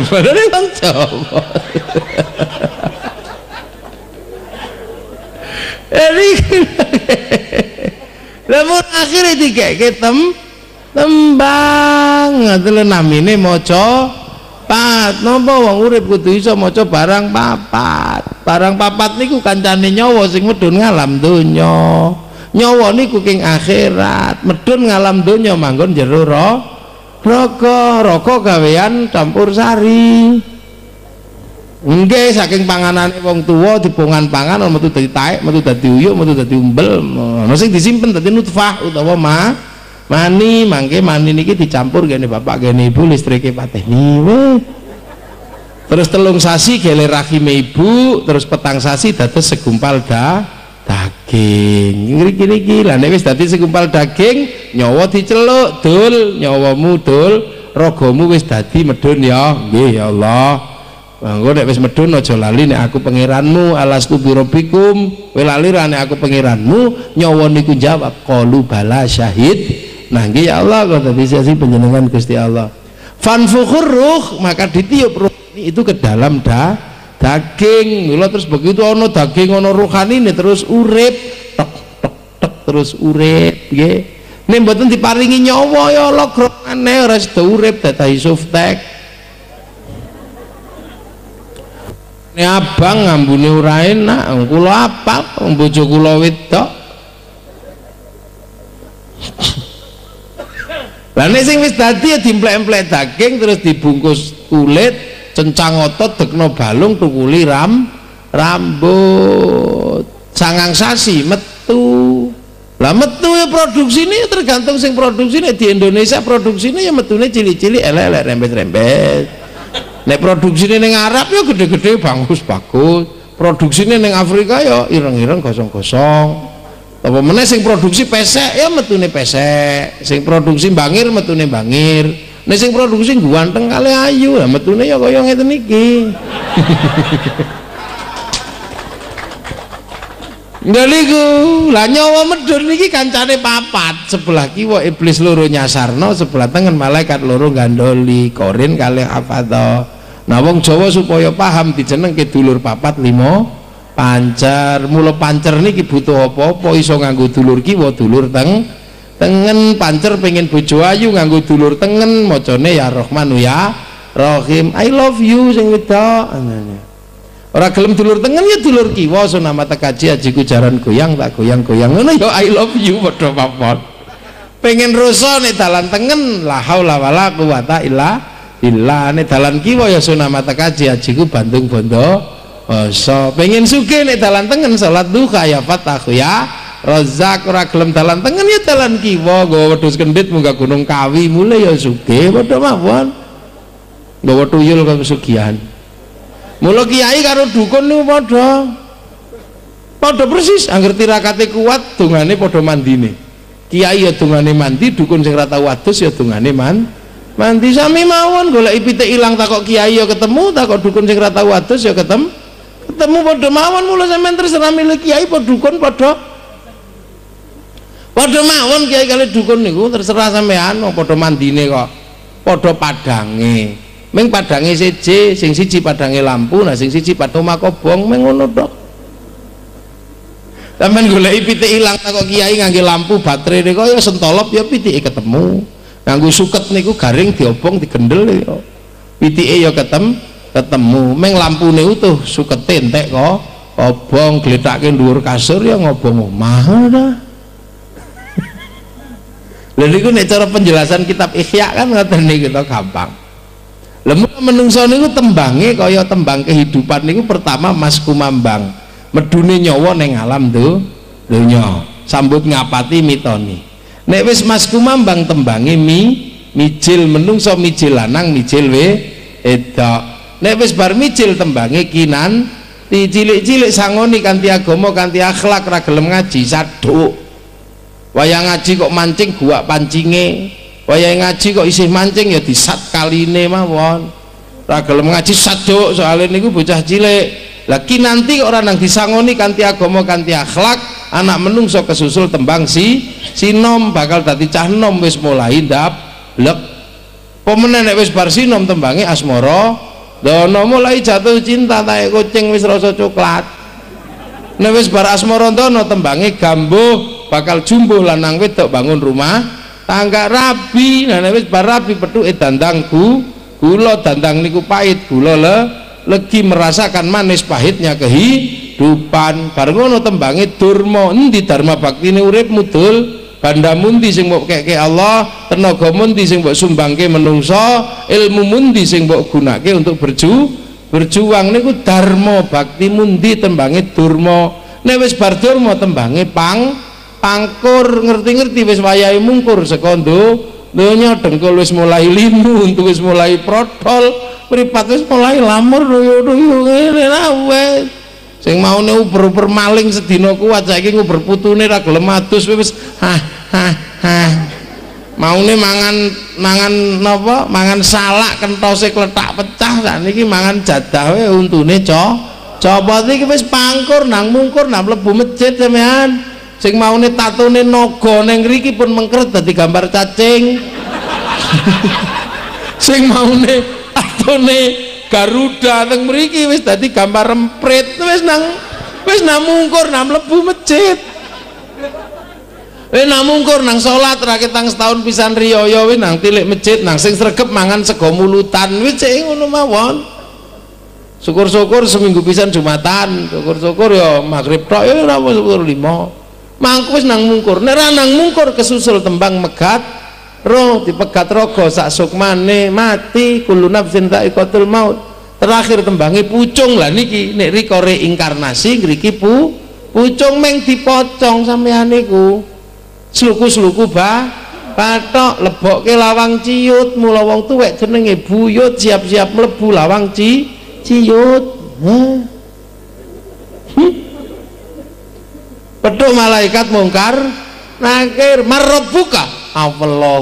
padahal wong Jawa. Lamun akhirnya dikeke tembang ngoten namine maca pat. Napa wong urip kudu iso maca barang papat. Barang papat niku kancane nyawa sing medhun ngalam donya. Nyawa niku king akhirat, medhun ngalam donya manggon jero raga gawean campur sari. Nggih saking panganane wong tuwa dipungan pangan metu dadi taek, metu dadi uyuk, metu dadi umbel. Ana sing disimpen dadi nutfah utawa mani, mangke mani niki dicampur kene bapak kene ibu listrike pateni. Terus 3 sasi gele rahime ibu, terus 4 sasi dados segumpal daging. Ngriki-niki lah nek wis dadi segumpal daging, nyawa diceluk, dul, nyawamu dul, ragamu wis dadi medhun ya. Nggih ya Allah. Engko nek wis medhun aja lali nek aku pangeranmu, alastu birabbikum, kowe lali ra nek aku pangeranmu. Nyawa niku jawab qalu bala syahid. Nah nggih ya Allah kok dadi sasi panjenengan Gusti Allah. Fanfukhur ruh, maka ditiup ruh itu ke dalam daging. Mula terus begitu ana daging ana ruhanine terus urip tek terus urip nggih. Nek mboten diparingi nyawa ya logrone ora sedo urip dadi suftek. Abang ngambune ora enak, kula apa bojo kula wedok. Lah nek sing wis dadi ya dimplek-emplek daging terus dibungkus kulit, cencang otot, dekno balung, tukuli rambut. 9 sasi metu. Lah metu ya produksine tergantung sing produksine. Di Indonesia produksine ya metune cilik-cilik elek-elek rembet-rembet. Nek produksine ning Arab ya gede-gede bagus. Produksine ning Afrika ya ireng-ireng gosong-gosong. Apa meneh sing produksi pesek ya metune pesek. Sing produksi bangir metune bangir. Nek sing produksi ganteng kali ayu ya metune ya kaya ngeten iki. Ndaliku lah nyawa medhun niki kancane papat. Sebelah kiwa iblis loro nyasarno, sebelah tengen malaikat loro gandoli. Korin kalih afadha. Nah wong Jawa supaya paham dijenengke dulur papat 5 pancer. Mula pancer niki butuh apa-apa iso nganggo dulur kiwa dulur tengen. Pancer pengen bojo ayu nganggo dulur tengen macane ya Rahmanu ya Rahim. I love you sing wedok. Ora gelem dulur tengen ya dulur kiwa sunama tekaji ajiku jaran goyang tak goyang-goyang ngono ya I love you padha papon. Pengen rusa nek dalan tengen la haula wala quwata illa nek dalan kiwa ya sunama tekaji ajiku Bandung Bondo. So pengen sugih nek dalan tengen salat duha ya Fatahu ya Razak. Ora gelem dalan tengen ya dalan kiwa nggawa wedhus kendhit munggah Gunung Kawi mulai ya sugih padha mawon. Nggawa tuyul kang pesugihan. Mula kiai karo dukun niku padha persis, angger tirakate kuat dongane padha mandine. Kiai ya dongane mandi, dukun sing ora tau adus ya dongane mandi sami mawon. Golek pitik ilang takok kiai ya ketemu, takok dukun sing ora tau adus ya ketemu padha mawon. Mula sampean terserah milih kiai padha dukun padha mawon. Kiai kali dukun niku terserah sampean, padha mandine kok padha padange. Ming padange siji, sing siji padange lampu, nah sing siji patoma kobong, ming ngono tok. Sampeyan goleki pitik ilang takok kiai ngangge lampu baterai niku ya sentolop ya pitike ketemu. Nganggo suket niku garing diobong digendel ya. Pitike ya ketemu. Ming lampune utuh, sukete entek kok. Obong gletake dhuwur kasur ya ngobong omah dah. Lha niku nek cara penjelasan kitab Ihya kan ngoten niku to gampang. Lemu menungso niku tembange kaya tembang kehidupan niku pertama mas kumambang medune nyawa ning alam donya sambut ngapati mitoni. Nek wis mas kumambang tembange mijil menungso mijil lanang mijil wedok. Nek wis bar mijil tembange kinan cilik-cilik sangoni kanthi agama kanthi akhlak ra gelem ngaji saduk. Wayah ngaji kok mancing gua pancinge. Wayah ngaji kok isih mancing ya disat kaline mawon. Ra gelem ngaji saduk soalnya niku bocah cilik. Lah ki nanti kok ora nang disangoni kanthi agama kanthi akhlak, anak menungso kesusul tembang sinom bakal dadi cah nom wis mulai ndablek. Pemene nek wis bar sinom tembange asmara Dono mulai jatuh cinta tae kucing wis rasa coklat. Nek wis bar asmara dono tembange gambuh bakal jumbuh lanang wedok bangun rumah tangga rabi. Nah nek wis bar rabi pethuke dandang gula dandang niku pahit gula legi merasakan manis pahitnya kehidupan. Bar ngono tembange durma endi dharma baktine urip mudul banda mundi sing mbok keke Allah, tenaga mundi sing mbok sumbangke menungso, ilmu mundi sing mbok gunake untuk berjuang niku dharma bakti mundi tembange durma. Nek wis bar durma tembange pangkur ngerti-ngerti wis wayahe mungkur saka donya dengkul wis mulai linu, untu wis mulai protol, mripat wis mulai lamur doyo-doyo ngene wis. Sing maune uber-uber maling sedina kuat saiki nguber putune ra gelem adus wis maune mangan napa mangan salak kentose kletak pecah sakniki mangan jadah wae untune copot iki wis pangkur nang mungkur nang mlebu masjid sampean. Sing maune tatone naga ning ngriki pun mengkeret dadi gambar cacing. Sing maune tatone Garuda teng mriki wis dadi gambar remprit wis nang mungkur nang mlebu masjid. Nang mungkur nang salat ra ketang setahun pisan riyaya wis nang tilik masjid nang sing sregep mangan sego mulutan wis cek ngono mawon. Syukur-syukur seminggu pisan Jumatan, syukur-syukur ya magrib tok ya ora syukur 5. Mangko wis nang mungkur. Nek ra nang mungkur kesusul tembang megat roh dipegat rogo sak sukmane mati kullu nafsin dha'iqatul maut. Terakhir tembangi pucung lah niki nek rika reinkarnasi ngriki pucung meng dipocong sampean niku sluku-sluku bathok lebokke lawang ciut mula wong tuwek jenenge buyut siap-siap mlebu lawang ciut. Pedhuk malaikat mungkar nakir marabbuka Allah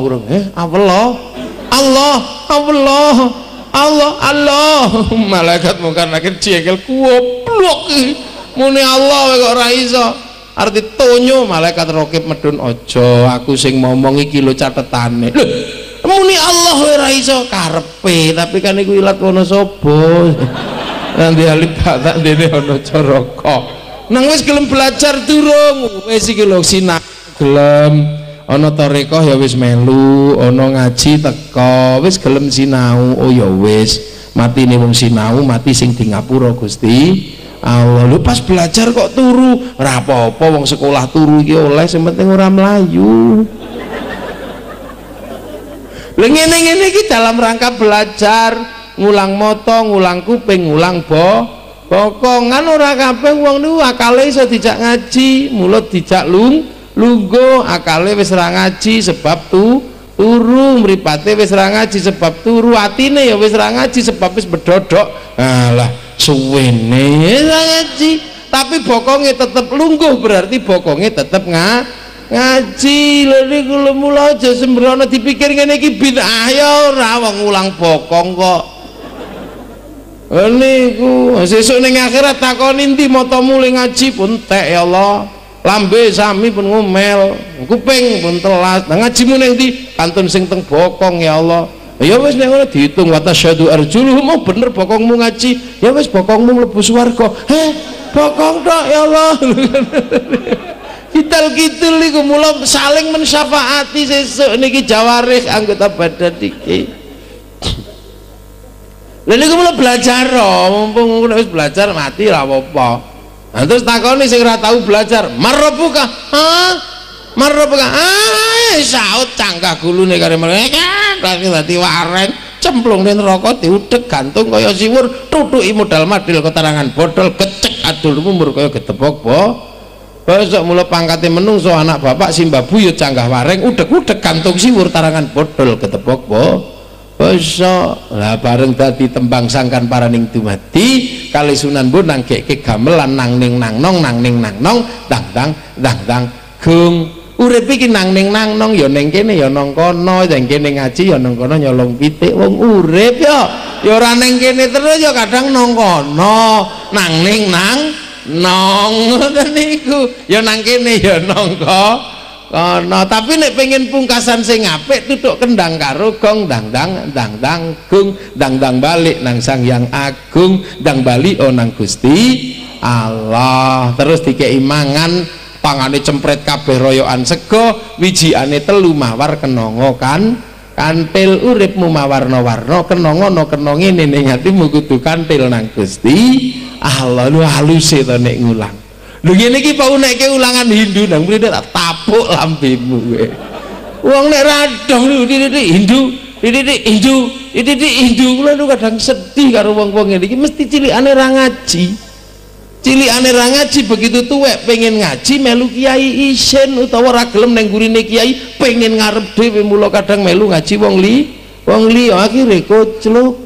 malaikat mungkar nakir jengkel goblok muni Allah kok ora iso arti tonyo. Malaikat rokib medun ojo aku sing ngomong iki lho catetane lho muni Allah ora iso karepe tapi kan iku ilat wono sapa nanti alip tak dene ana caraka nang wis gelem belajar durung wis iki lho sinau gelem ana tarekah ya wis melu, ana ngaji teko, wis gelem sinau. Oh ya wis, matine wong sinau mati sing di ngapura Gusti Allah. Lho pas belajar kok turu, ora apa-apa wong sekolah turu iki oleh sing penting ora mlayu. Lha ngene-ngene iki dalam rangka belajar, ngulang moto, ngulang kuping, ngulang bokongan ora kabeh wong niku akale iso dijak ngaji, mulut dijak lungguh akale wis ra ngaji sebab turu mripate wis ra ngaji sebab turu atine ya wis ra ngaji sebab wis bedodok. Alah suwene ra ngaji tapi bokonge tetep lungguh berarti bokonge tetep ngaji. Lha niku mula aja sembrono dipikir ngene iki bid'ah ya ora wong ulang bokong kok. Niku sesuk ning akhirat takoni ndi matamu le ngaji pun tek ya Allah. Lambe sami pun ngomel, kuping pun telat. Nah ngajimu ning ndi? Kantun sing teng bokong ya Allah. Ya wis nek ngono diitung wa tasyadu arjuluhum oh bener bokongmu ngaji. Ya wis bokongmu mlebu swarga. Bokong tok ya Allah. Kital-kitul niku mula saling mensyafaati sesuk niki jawarih anggota badan iki. Lha niku mula belajar mumpung wis belajar mati ra apa-apa. Nah, terus takoni sing ora tau belajar, marabbuka. Marabbuka. Saut cangkah gulune kare mereka, dadi wareng, cemplung ning neraka diudhek gantung kaya siwur, tutuki modal madil keterangan bodol, gecek adul mumur kaya getepok besok mula pangkate menungso anak bapak simbah buyut canggah wareng, udhek-udhek gantung siwur tarangan bodol getepok besok lah bareng dadi tembang sangkan paraning dumadi kali Sunan Bonang gek gamelan nang ning nang nong nang ning nang nong dang gung urip iki nang ning nang nong ya ning kene ya nang kono ning kene ngaji ya nang kono nyolong pitik wong urip ya ora ning kene terus ya kadang nang kono nang ning nang nong ngoten niku ya nang kene ya nang kono. Tapi nek pengen pungkasan sing apik tutuk kendang karo gong dang dang gung dang balik nang Sang Hyang Agung dang bali nang Gusti Allah. Terus dikei mangan pangane cempret kabeh royokan sego wijikane telu mawar kenongo kan kantil uripmu mawarna-warna kenongo no kenonge ning atimu kudu kantil nang Gusti Allah. Lu halus to nek ngulang. Lho ngene iki pak nekke ulangan Hindu nang mrene tak tapuk lambemu kowe. Wong nek radong titik Hindu kula nu kadang sedih karo wong-wong ngene iki mesti cilikane ra ngaji. Cilikane ra ngaji begitu tuwek pengen ngaji melu kiai isin utawa ra gelem nang gurine kiai pengen ngarep dhewe mula kadang melu ngaji wong li akhire kocluk.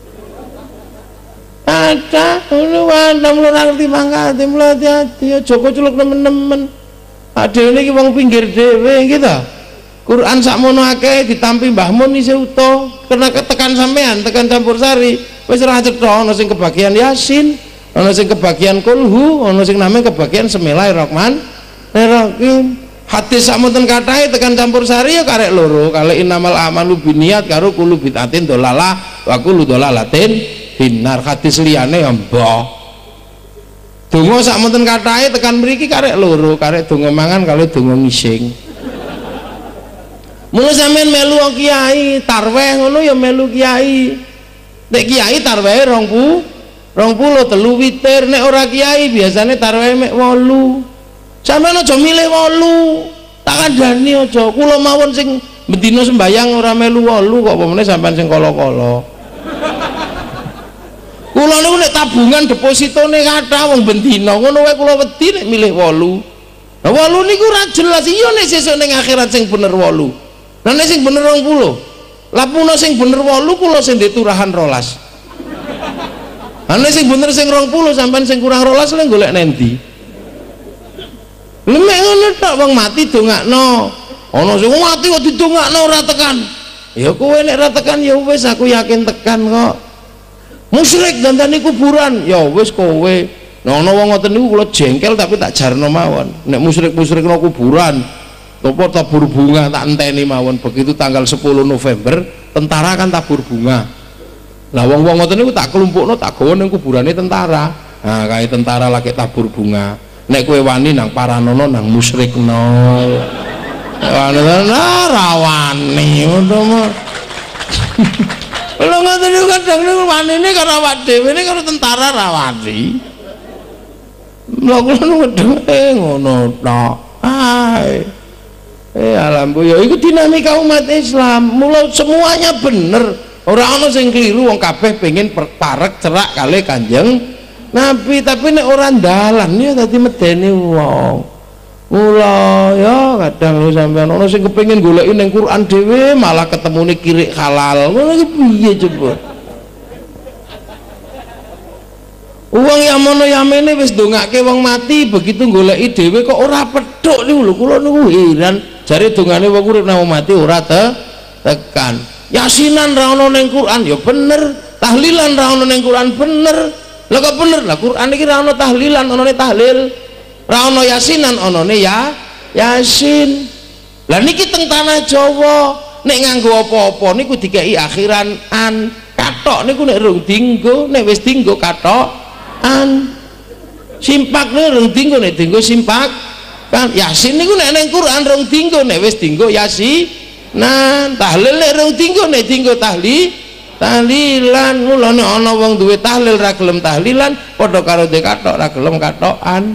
Ada ngono ora ngerti mangkate mula hati-hati aja kocluk nemen-nemen. Adene iki wong pinggir dhewe gitu. Quran sakmono akeh ditampi Mbah Mun isih utuh kena tekan sampean tekan campur sari wis ora cetha ana sing kebagian Yasin. Ana sing kebagian kulhu, ana sing namanya kebagian Bismillahirrahmanirrahim. Hadis sakmonten kathahe tekan campur sari ya karek loro, kali innamal a'malu binniyat karo kullu bid'atin dolalah wa kullu dolalatin finnar. Hadis liyane ya mbah. Donga sakmonten kathahe tekan mriki karek loro, karek donga mangan kali donga ngising. Mula sampean melu kiai tarweh ngono ya melu kiai. Nek kiai tarwehe 20 telu witir, nek ora kiai biasanya tarawih mek 8. Sampeyan aja milih 8. Tak kandhani aja. Kula mawon sing bendina sembayang ora melu 8 kok pemene sampean sing kala-kala. Kula niku nek tabungan depositone kathah wong bendina ngono wae kula wedi nek milih 8. Lah 8 niku ora jelas iya nek sesuk ning akhirat sing bener 8. Lah nek sing bener 20. Lah puna sing bener 8 kula sing ndek turahan 12. Ana sing bener sing 20 sampean sing kurang 12 lha golek nendi? Lha mek ngono tok wong mati dongakno. Ana sing mati kok didongakno ora tekan. Ya kowe nek ora tekan ya wis aku yakin tekan kok. Musyrik dandani kuburan ya wis kowe. Nah ana wong ngoten niku kula jengkel tapi tak jarno mawon. Nek musyrik-musyrikno kuburan apa tabur bunga tak enteni mawon begitu tanggal 10 November tentara kan tabur bunga. Lah wong-wong ngoten niku tak kelompokno tak gawa ning kuburane tentara. Nah, kae tentara lagi tabur bunga. Nek kowe wani nang paranono nang musyrikno. Rawani ngono mah. Lha ngoten niku kadang niku wanine karo awak dhewe ne karo tentara rawani. Lha kula ngono tok. Alhamdulillah iku dinamika umat Islam. Mula semuanya bener. Orang ana sing keliru wong kabeh pengen parek cerak kali Kanjeng Nabi tapi nek ora ndalan ya dadi medeni wong. Mula ya kadang lu sampean ana sing kepengin goleki ning Quran dhewe malah ketemune kirik halal. Ngono iki piye coba? Wong yang mono yamene wis ndongake wong mati begitu goleki dhewe kok ora pedhok niku lho kula niku heran. Jare dongane wong urip nang mati ora tekan. Yasinan ra ono ning Quran ya bener, tahlilan ra ono ning Quran bener. Lah kok bener? Lah Quran iki ra ono tahlilan, onone tahlil. Ra ono yasinan, onone yasin. Lah niki teng tanah Jawa nek nganggo apa-apa niku dikeki akhiran an. Kathok niku nek rung dinggo, nek wis dinggo kathokan. Simpak nek rung dinggo, nek dinggo simpak. Kan yasin niku nek ning Quran rung dinggo, nek wis dinggo yasin. Nah, tahlil nek rung dinggo nek dinggo tahlilan. Mulane ana wong duwe tahlil ra gelem tahlilan padha karo de kathok ra gelem kathokan.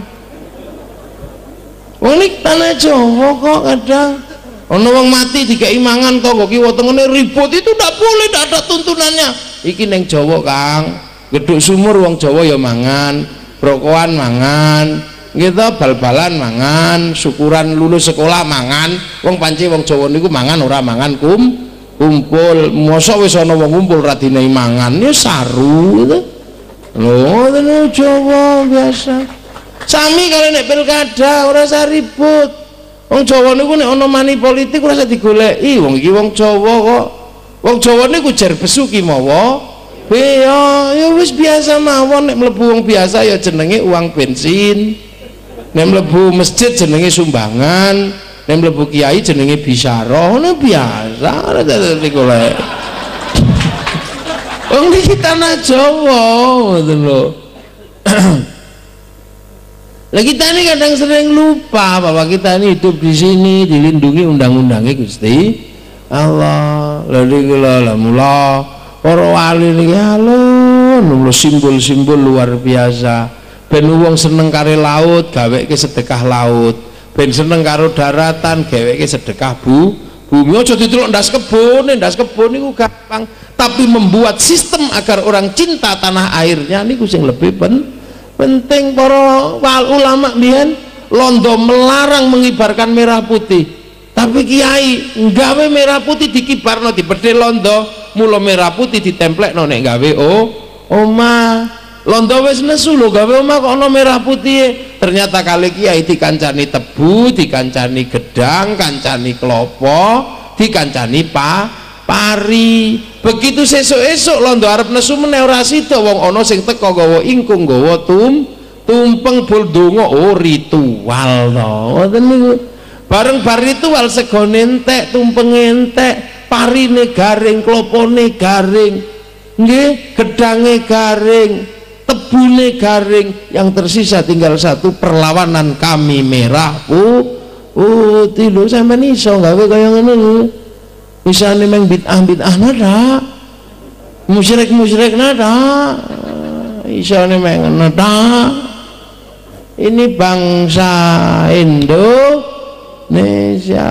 Wong iki tanah Jawa kok kadang ana wong mati dikeki mangan tangga kiwa tengene ribut itu ndak boleh, ndak ada tuntunannya. Iki ning Jawa Kang, gedhuk sumur wong Jawa ya mangan, brokoan mangan. Gitu bal-balan mangan, syukuran lulus sekolah mangan. Wong panci wong Jawa niku mangan ora mangan kumpul. Mosok wis ana wong kumpul ra dinehi mangan ya saru gitu. Lho, ngoten Jawa biasa. Sami kalau nek pilkada ora usah ribut. Wong Jawa niku nek ana mani politik ora usah digoleki. Wong iki wong Jawa kok. Wong Jawa niku jar besu ki mawa. Ya wis biasa mawon nek mlebu wong biasa ya jenenge uang bensin. Nek mlebu masjid jenenge sumbangan, nek mlebu kiai jenenge bisyara ngono biasa ora dadi golek. Wong iki tanah Jawa ngoten lho. Lah kita ini kadang sering lupa bahwa kita ini hidup di sini dilindungi undang-undangnya Gusti Allah. Lalu kula mula para wali niki alun simbol-simbol luar biasa. Ben wong seneng karo laut, gaweke sedekah laut. Ben seneng karo daratan, gaweke sedekah bumi. Aja didelok ndas kebun niku gampang, tapi membuat sistem agar orang cinta tanah airnya niku sing lebih penting. Para ulama mbiyen londo melarang mengibarkan merah putih, tapi kiai nggawe merah putih dikibarno dibedhe londo, mula merah putih ditemplekno nek gawe omah. Londo wis nesu lho gawe omah kok ana merah putih. Ternyata kali kiai dikancani tebu, dikancani gedang, kancani klopo, dikancani pari. Begitu sesuk-esuk londo arep nesu meneh ora sida wong ana sing teka nggawa ingkung, nggawa tumpeng bol donga. Oh ritual to ngoten niku. Bareng bar ritual segone entek, tumpenge entek, parine garing, klopone garing, nggih, gedange garing, tebune garing, yang tersisa tinggal satu perlawanan kami merah putih. Lho sampean iso gawe kaya ngono lho. Misalnya memang bid'ah nada, musyrik nada, misalnya memang nada. Ini bangsa Indonesia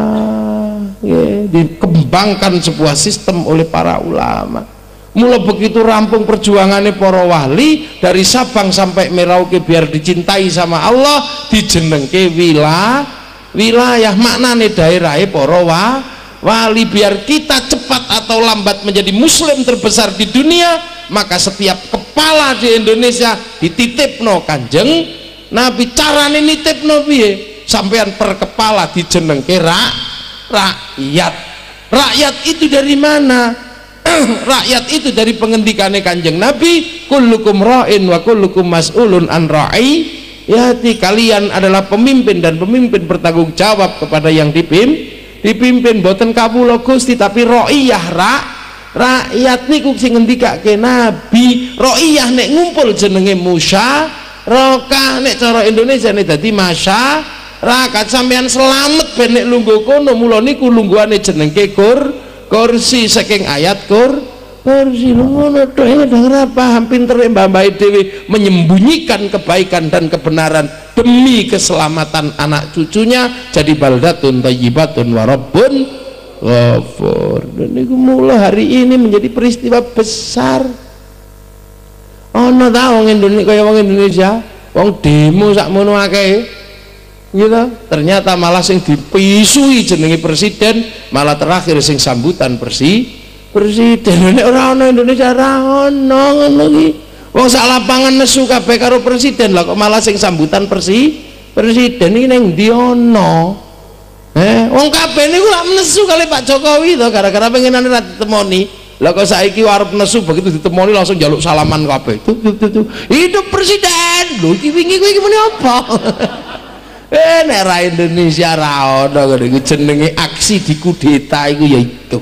dikembangkan sebuah sistem oleh para ulama. Mula begitu rampung perjuangannya para wali dari Sabang sampai Merauke biar dicintai sama Allah, dijenengke wilayah maknane daerahnya para wali. Biar kita cepat atau lambat menjadi muslim terbesar di dunia, maka setiap kepala di Indonesia dititipno Kanjeng Nabi. Carane nitipno piye? Sampean per kepala dijenengke rakyat. Rakyat itu dari mana? Rakyat itu dari pengendikane Kanjeng Nabi, kullukum ra'in wa kullukum mas'ulun an ra'iyati. Kalian adalah pemimpin dan pemimpin bertanggung jawab kepada yang dipimpin. Boten kawula Gusti, tapi ra'iyah rakyat niku sing ngendikake Nabi. Ra'iyah nek ngumpul jenenge musyarakah, nek cara Indonesia nek dadi masyarakat. Sampean selamat ben nek lungguh kono, mula niku lungguhane jenenge kursi saking ayat kursi ngono tok. Ini paham pintere mbah-mbah dhewe menyembunyikan kebaikan dan kebenaran demi keselamatan anak cucunya. Jadi baldatun thayyibatun wa rabbun ghafur. Dan niku mula hari ini menjadi peristiwa besar. Ana ta wong Indonesia kaya wong Indonesia, wong demo sakmono akeh gitu. Ternyata malah sing dipisui jenenge presiden, malah terakhir sing sambutan presiden. Nek ora ana Indonesia ora ana ngono iki. Wong sak lapangan nesu kabeh karo presiden, lah kok malah sing sambutan presiden iki ning ndi ana? Wong kabeh niku lak nesu kali Pak Jokowi to, gara-gara pengenane ra ditemoni. Lah kok saiki arep nesu begitu ditemoni langsung njaluk salaman kabeh. Tuh. Hidup presiden. Lho iki wingi kuwi muni apa? Nek ra Indonesia ra ana ngene iki jenenge aksi dikudeta iku ya itu.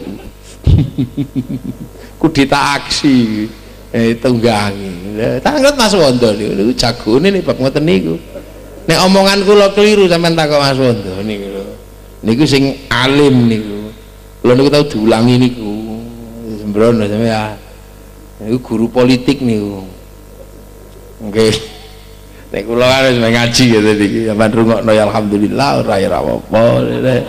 Kudeta aksi tunggangi. Tanggret Mas Wondo niku jagone nek bab ngoten niku. Nek omongan kula keliru sampean takok Mas Wondo niku lho. Niku sing alim niku. Kula niku tau diulangi niku. Sembrono sampean. Niku guru politik niku. Nggih. Nek kula harus ngaji gitu iki, sampean rungokno ya alhamdulillah ora ya apa-apa.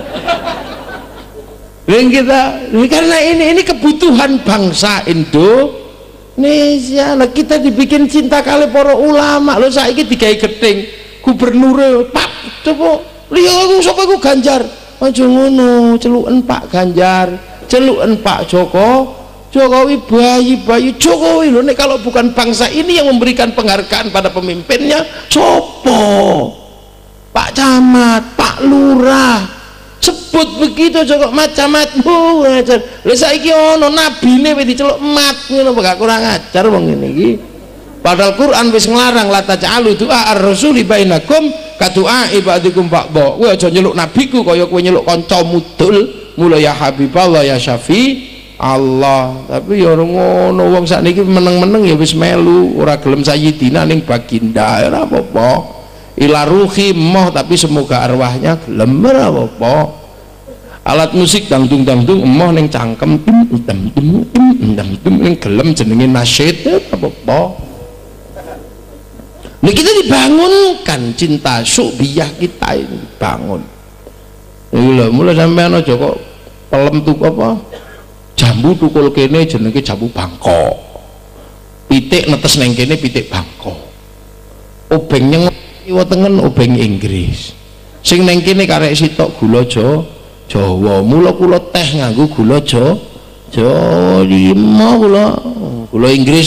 Kita karena ini kebutuhan bangsa Indonesia. Lah kita dibikin cinta kali para ulama. Lho saiki digawe gething, gubernure Pak coba liya sapa iku Ganjar. Aja ngono, celuken Pak Ganjar, celuken Pak Jokowi, bayi Jokowi loh. Nek kalau bukan bangsa ini yang memberikan penghargaan pada pemimpinnya, sopo? Pak Camat, Pak Lurah, sebut begitu kok macam-macam ngajar. Lha saiki ono nabine wis diceluk mat ngono gak kurang ajar wong ngene iki. Padahal Quran wis nglarang la taj'alu du'a ar-rasuli bainakum kadua ibadikum ba'dha. Kowe aja nyeluk nabiku kaya kowe nyeluk kanca mudul, mula ya Habiballah ya Syafi Allah. Tapi ya ngono wong sakniki meneng-meneng ya wis melu, ora gelem sayyidina ning baginda ora apa-apa. Ila ruhi moh tapi semoga arwahnya gelem ora apa-apa. Alat musik dangdung emoh ning cangkem ning gelem jenenge nasyid apa-apa. Nah kita dibangunkan cinta syubiyah kita ini dibangun. Lha mulai sampean aja kok pelem tuh apa jambu tukul kene jenenge jambu Bangkok, pitik netes neng kene pitik Bangkok, obeng nyeng iwa tengen obeng Inggris, sing neng kene karek sitok gula Jawa, mula kula teh nganggo gula Jawa lima gula Inggris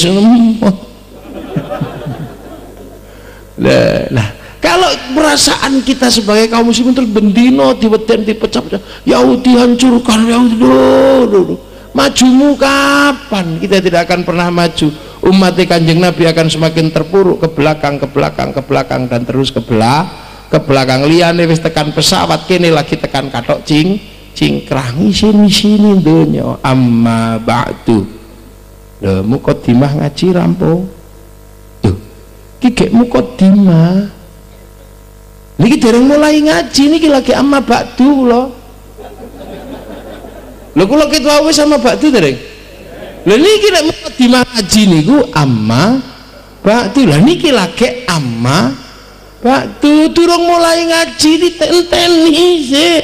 nah kalau perasaan kita sebagai kaum muslimin terus bendino diweden dipecah-pecah Yahudi hancurkan Yahudi majumu kapan? Kita tidak akan pernah maju. Umat Kanjeng Nabi akan semakin terpuruk ke belakang dan terus ke belakang. Liyane wis tekan pesawat kene lagi tekan katok cingkrang sini donya. Amma ba'du. Lho mukadimah ngaji rampung. Tuh. Ki gek mukadimah. Niki dereng mulai ngaji niki lagi amma ba'du lho. Lho kula kita wis sama ba'du dereng. Lha niki nek mukadimah ngaji niku amma ba'du. Lah niki lagi amma ba'du durung mulai ngaji ditenteni sik.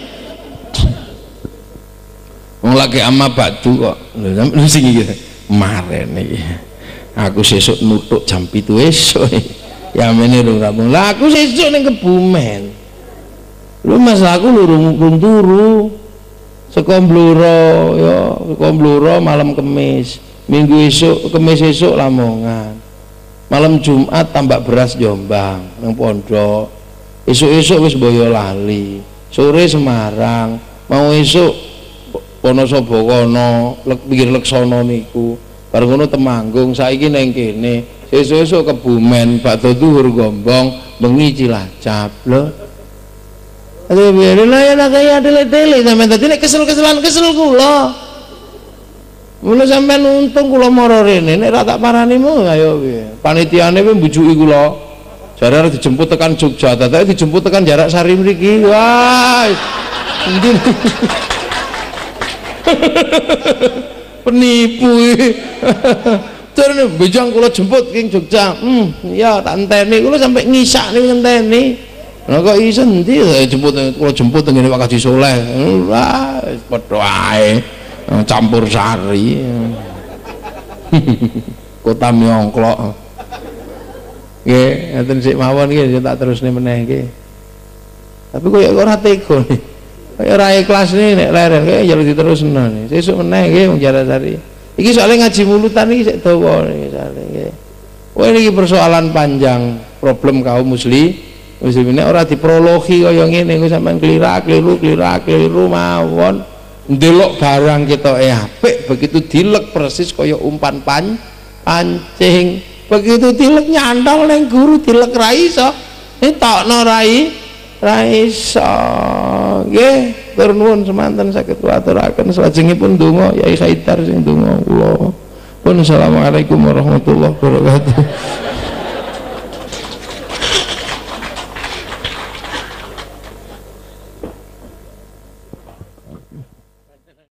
Wong lagi amma ba'du kok. Lho sing iki maren iki. Aku sesuk nutuk jam 7 esuk. Ya mene lho kampung. Lah aku sesuk ning Kebumen. Lho Mas aku lurung turu. Saka Blora ya, saka Blora malam Kemis. Minggu esuk, Kemis esuk Lamongan. Malam Jumat tambak beras Jombang nang pondok. Esuk-esuk wis Boyolali. Sore Semarang. Mau esuk Wonosobo kono, pinggir Leksono niku. Bar ngono Temanggung, saiki ning kene. Esuk-esuk Kebumen, bakdo dhuwur Gombong, bengi Cilacap. Lho. Aduh biarin lah ya nak kayak tele-tele sampai tadi nek kesel kula. Mula sampai untung kula moro rene nek ra tak paranimu ayo piye. Panitiane kuwi mbujuki kula. Jare arep dijemput tekan Jogja, dadake dijemput tekan jarak sari mriki. Wah. Endi. Penipu iki. Jare bejang kula jemput king Jogja. Ya tak enteni kula sampai ngisak niku ngenteni. Nah kok iso endi kula jemput ngene Pak Haji Soleh. Wah, padha ae. Campur sari. Kota Miongklok. Nggih, ngoten sik mawon nggih tak terusne meneh nggih. Tapi kok ora tega nih. Kaya ora ikhlas nih nek leren kaya njaluk diterusno nih. Sesuk meneh nggih wong Jarasari. Iki soalnya ngaji mulutan iki sik dawa niki soalnya nggih. Wah ini persoalan panjang problem kaum muslimin ora diprologi kaya ngene kok sampean keliru mawon ndelok barang kita apik begitu dilek persis kaya umpan pancing begitu dilek nyantol ning guru dilek ra iso ditokno ra iso nggih tur nuwun semanten saged aturaken salajengipun donga Yai Haidar sing donga kula pun assalamualaikum warahmatullahi wabarakatuh.